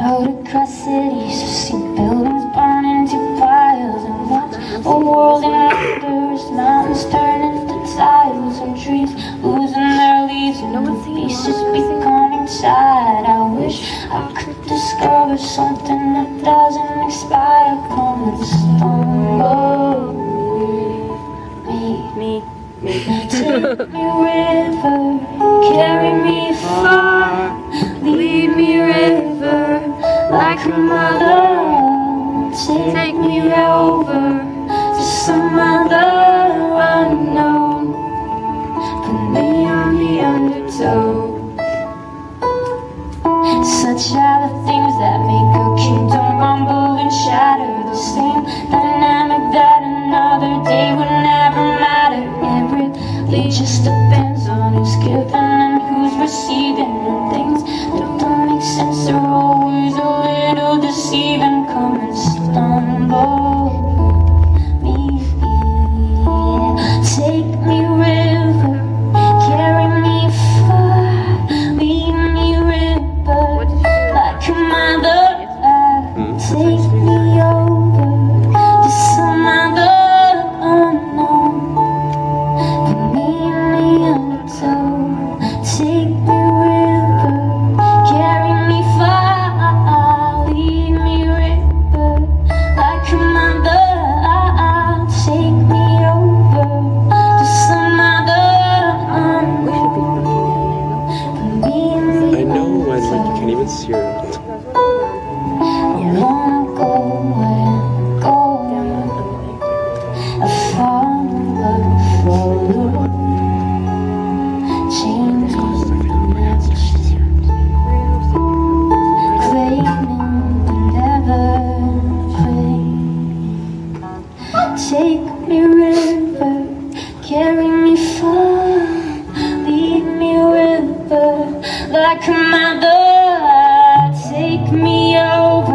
rode across cities to see buildings burn into piles and watch the world in wonders, mountains turn into tiles and trees losing their leaves and the pieces becoming tired. I wish I could discover something that doesn't expire. Come and stumble me. Take me river, carry me far, lead me river like a mother. Take me over to some other unknown. Put me on the undertow. Such are the things that make a kingdom rumble and shatter. The same dynamic that another day would never matter. It really just depends on who's giving and who's receiving. And things that don't make sense are always a little deceiving. Come and stumble me, take me river, carry me far, lead me river like a mother. Take me over to some other unknown. Put me in the undertow. Take me river, carry me far, lead me river like a mother. Take me over to some other unknown. Put me in the I know when like you can't even see her. I wanna go where I follow, change claiming but never claim. Take me river, carry me far, lead me river like a mother. Take me over